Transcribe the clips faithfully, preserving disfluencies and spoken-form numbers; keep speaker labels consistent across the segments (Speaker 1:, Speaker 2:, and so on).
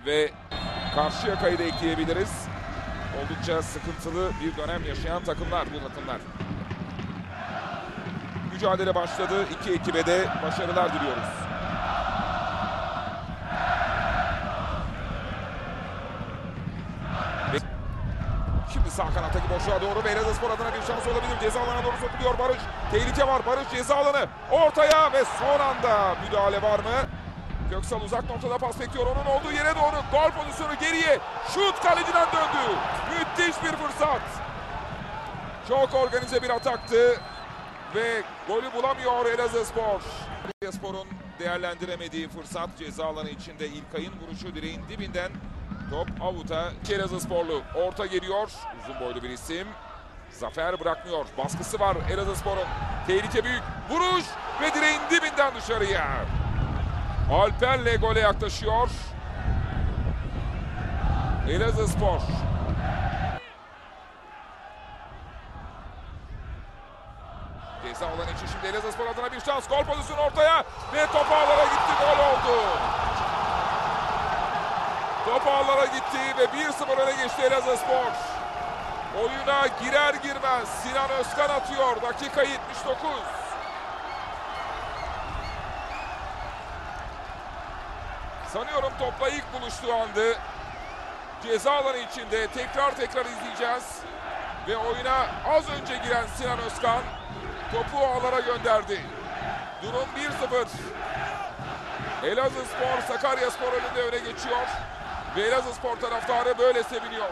Speaker 1: Ve Karşıyaka'yı da ekleyebiliriz. Oldukça sıkıntılı bir dönem yaşayan takımlar bu takımlar. Mücadele başladı. İki ekibe de başarılar diliyoruz. Şimdi sağ kanattaki boşluğa doğru Elazığspor adına bir şans olabilir. Ceza alanına doğru sokuluyor Barış. Tehlike var. Barış ceza alanı ortaya ve son anda müdahale var mı? Köksal uzak noktada pas bekliyor. Onun olduğu yere doğru gol pozisyonu geriye. Şut kaleciden döndü. Müthiş bir fırsat. Çok organize bir ataktı. Ve golü bulamıyor Elazığspor. Elazığspor'un değerlendiremediği fırsat ceza alanı içinde İlkay'ın vuruşu direğin dibinden. Top avuta. Elazığsporlu orta geliyor. Uzun boylu bir isim. Zafer bırakmıyor. Baskısı var Elazığspor'un. Tehlike büyük. Vuruş ve direğin dibinden dışarıya. Alper'le gole yaklaşıyor. Elazığspor. Ceza alanı için şimdi Elazığspor adına bir şans. Gol pozisyonu ortaya ve top ağlara gitti. Gol oldu. Top ağlara gitti ve bir sıfır öne geçti Elazığspor. Oyuna girer girmez Sinan Özkan atıyor. Dakika yetmiş dokuz. Sanıyorum topla ilk buluştuğu andı. Ceza alanı içinde tekrar tekrar izleyeceğiz. Ve oyuna az önce giren Sinan Özkan topu ağlara gönderdi. Durum bir sıfır. Elazığspor Sakaryaspor önünde öne geçiyor. Ve Elazığspor taraftarı böyle seviniyor.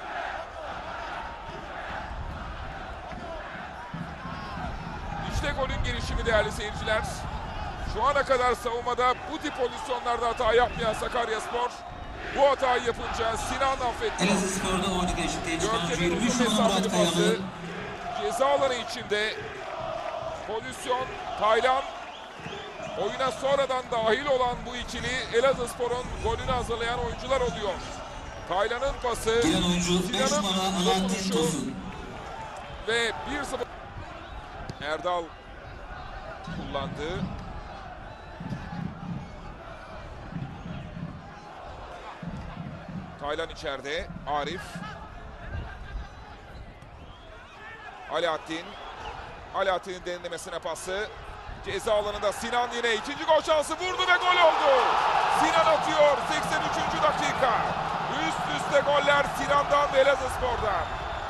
Speaker 1: İşte golün gelişimi değerli seyirciler. Şu ana kadar savunmada bu tip pozisyonlarda hata yapmayan Sakaryaspor bu hatayı yapınca Sinan affetti.
Speaker 2: Elazığspor'da oyuncu değişikliği çıkan yirmi üç numara Murat
Speaker 1: Kayalı. Ceza alanı içinde pozisyon Taylan. Oyuna sonradan dahil olan bu ikili Elazığspor'un golünü hazırlayan oyuncular oluyor. Taylan'ın pası,
Speaker 2: giren oyuncu beş
Speaker 1: Sinan'ın
Speaker 2: numara Alaaddin Tosun.
Speaker 1: Ve bir sıfır. Erdal kullandı. Taylan içeride. Arif. Alaaddin. Alaaddin'in derinlemesine pası. Ceza alanında Sinan yine ikinci gol şansı vurdu ve gol oldu. Sinan atıyor seksen üçüncü dakika. Üst üste goller Sinan'dan ve Elazığspor'dan.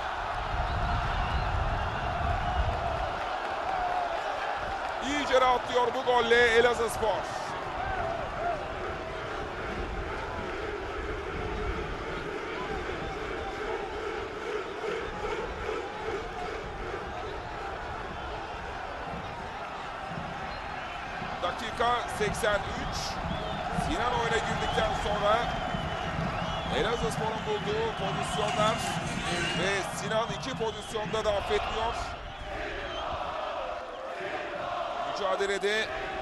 Speaker 1: İyice rahatlıyor bu golle Elazığspor. Dakika seksen üç. Sinan oyuna girdikten sonra Elazığspor'un bulduğu pozisyonlar ve Sinan iki pozisyonda da affetmiyor. Mücadelede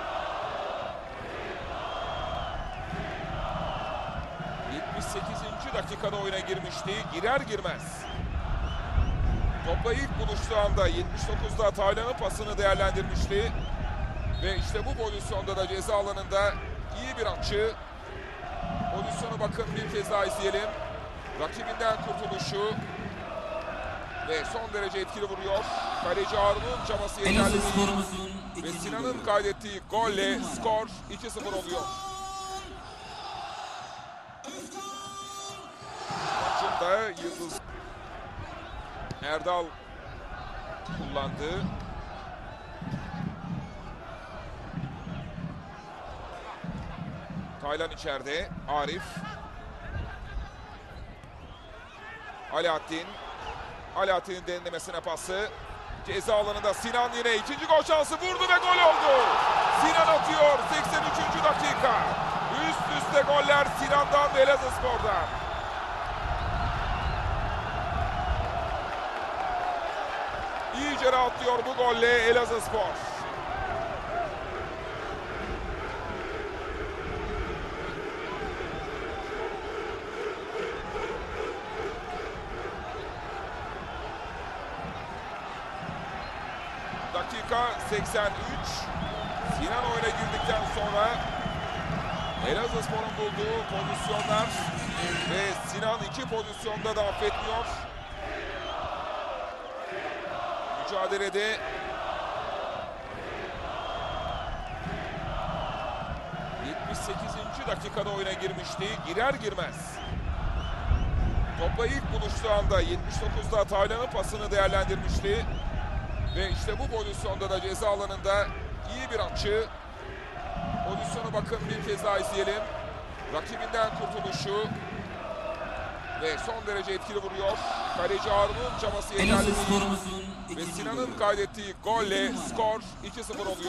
Speaker 1: yetmiş sekizinci dakikada oyuna girmişti. Girer girmez topla ilk buluştuğu anda yetmiş dokuzda Taylan'ın pasını değerlendirmişti. Ve işte bu pozisyonda da ceza alanında iyi bir açı. Pozisyonu bakın bir kez daha izleyelim. Rakibinden kurtuluşu. Ve son derece etkili vuruyor. Kaleci Harun'un çabası yeterli değil. Ve Sinan'ın kaydettiği golle skor iki sıfır oluyor. Maçında Yıldız Erdal kullandı. Taylan içeride. Arif. Alaaddin. Alaaddin'in derinlemesine pası. Ceza alanında Sinan yine ikinci gol şansı vurdu ve gol oldu. Sinan atıyor seksen üçüncü dakika. Üst üste goller Sinan'dan ve Elazığspor'dan. İyice rahatlıyor bu golle Elazığspor. Dakika seksen üç. Sinan oyuna girdikten sonra Elazığspor'un bulduğu pozisyonlar ve Sinan iki pozisyonda da affetmiyor. Mücadelede yetmiş sekizinci dakikada oyuna girmişti. Girer girmez topla ilk buluştuğu anda yetmiş dokuzda Taylan'ın pasını değerlendirmişti. Ve işte bu pozisyonda da ceza alanında iyi bir açı. Pozisyonu bakın bir kez daha izleyelim. Rakibinden kurtuluşu ve son derece etkili vuruyor. Kaleci Harun'un çabası yeterli
Speaker 2: Elazığ
Speaker 1: değil.
Speaker 2: sporumuzun
Speaker 1: Ve
Speaker 2: ikinci
Speaker 1: Sinan'ın
Speaker 2: golü.
Speaker 1: kaydettiği golle skor iki sıfır oluyor.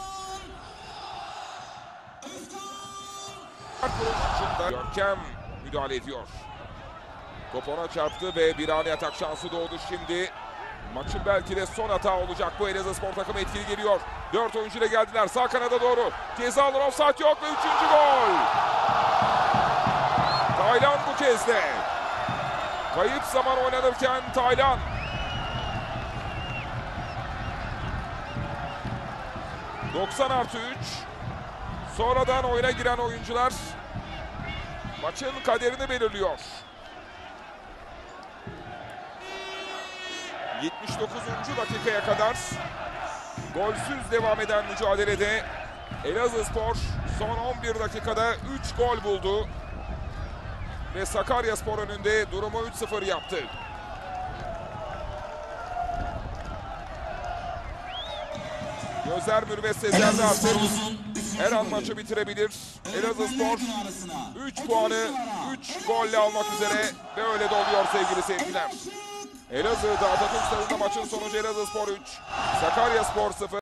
Speaker 1: Görkem müdahale ediyor. Top ona çarptı ve bir ani atak şansı doğdu şimdi. Maçın belki de son hata olacak bu. Elazığspor takımı etkili geliyor. Dört oyuncuyla geldiler sağ kanada doğru. Ceza alanı offside yok ve üçüncü gol. Taylan bu kez de. Kayıp zaman oynanırken Taylan. doksan artı üç. Sonradan oyuna giren oyuncular maçın kaderini belirliyor. yetmiş dokuzuncu dakikaya kadar golsüz devam eden mücadelede Elazığspor son on bir dakikada üç gol buldu. Ve Sakaryaspor önünde durumu üç sıfır yaptı. Gözler Mürvet Sezer'de
Speaker 2: Elazığ
Speaker 1: artık
Speaker 2: sporumuzun üçüncü
Speaker 1: her an
Speaker 2: golü.
Speaker 1: maçı bitirebilir. Elazığspor
Speaker 2: arasına.
Speaker 1: üç puanı üç golle almak üzere ve öyle de oluyor sevgili seyirciler. Elazığ'da Atatürk Stadı'nda maçın sonucu Elazığspor üç, Sakaryaspor sıfır.